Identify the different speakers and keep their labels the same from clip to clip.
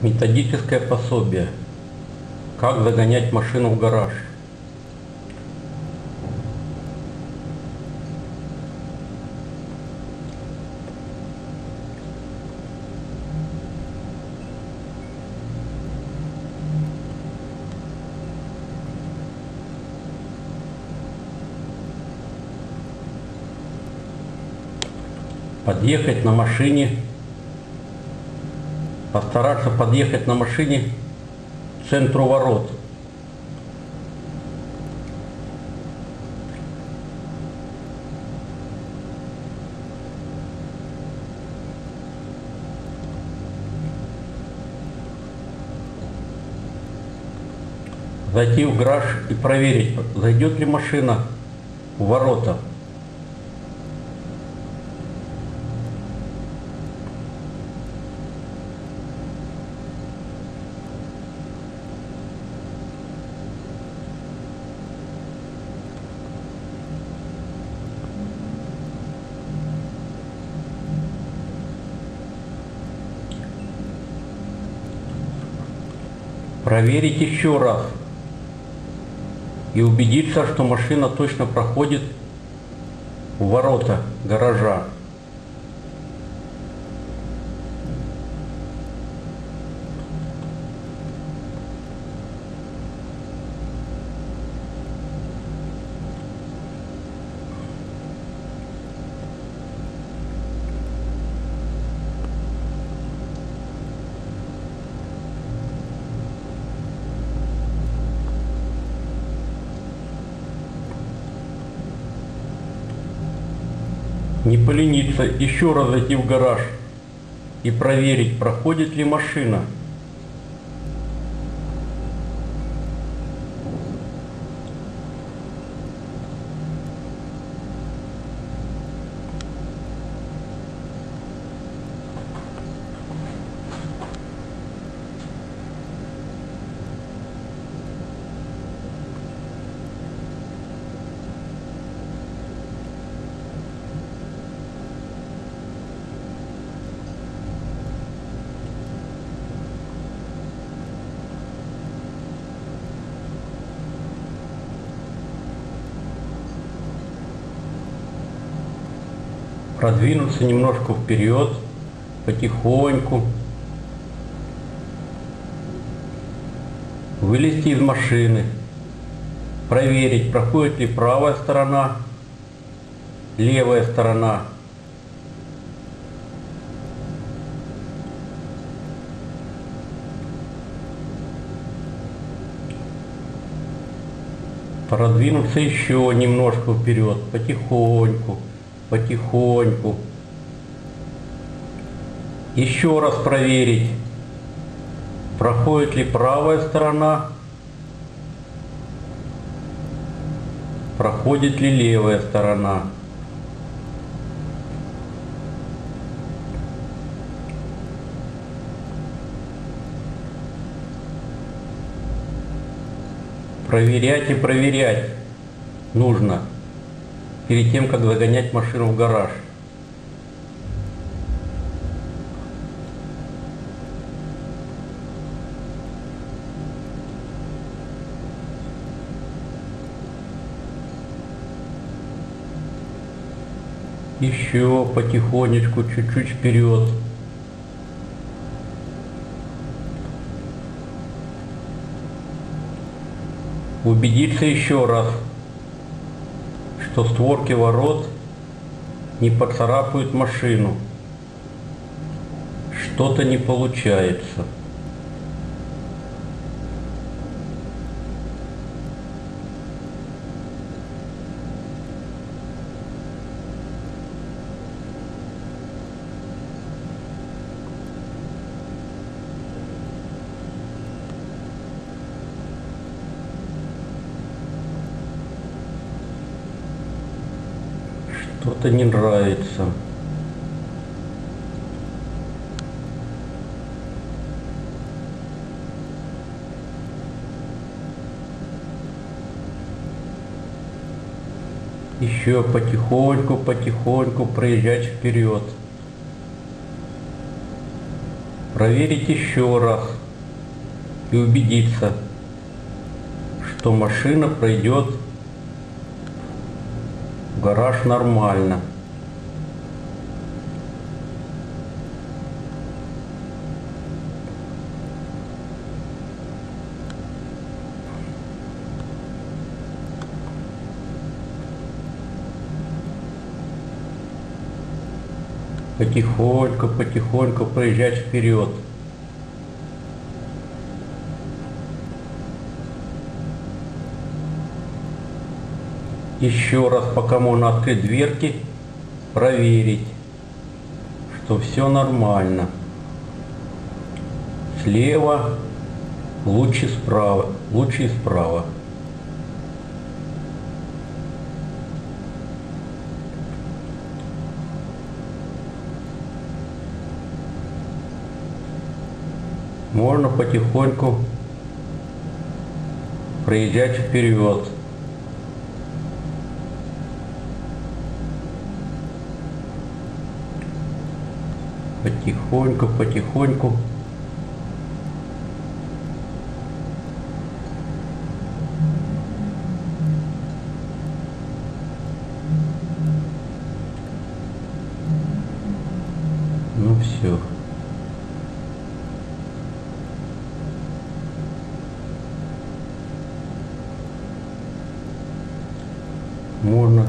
Speaker 1: Методическое пособие. Как загонять машину в гараж. Подъехать на машине, постараться подъехать на машине к центру ворот. Зайти в гараж и проверить, зайдет ли машина в ворота. Проверить еще раз и убедиться, что машина точно проходит в ворота гаража. Не полениться, еще раз зайти в гараж и проверить, проходит ли машина. Продвинуться немножко вперед, потихоньку. Вылезти из машины. Проверить, проходит ли правая сторона, левая сторона. Продвинуться еще немножко вперед, потихоньку. Потихоньку. Еще раз проверить, проходит ли правая сторона, проходит ли левая сторона. Проверять и проверять нужно перед тем, как загонять машину в гараж. Еще потихонечку, чуть-чуть вперед. Убедиться еще раз, что створки ворот не поцарапают машину. Что-то не получается. Что-то не нравится. Еще потихоньку, потихоньку проезжать вперед. проверить еще раз и убедиться, что машина пройдет в гараж нормально. Потихоньку, потихоньку проезжать вперед. Еще раз, пока можно открыть дверки, проверить, что все нормально. Слева, лучше справа, лучше справа. Можно потихоньку проезжать вперед. Потихоньку, потихоньку. Ну все. Можно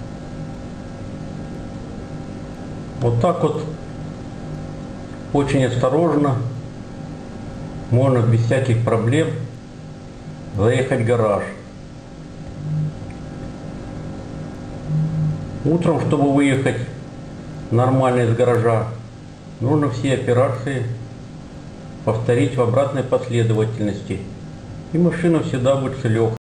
Speaker 1: вот так вот очень осторожно, можно без всяких проблем заехать в гараж. Утром, чтобы выехать нормально из гаража, нужно все операции повторить в обратной последовательности, и машина всегда будет легкой.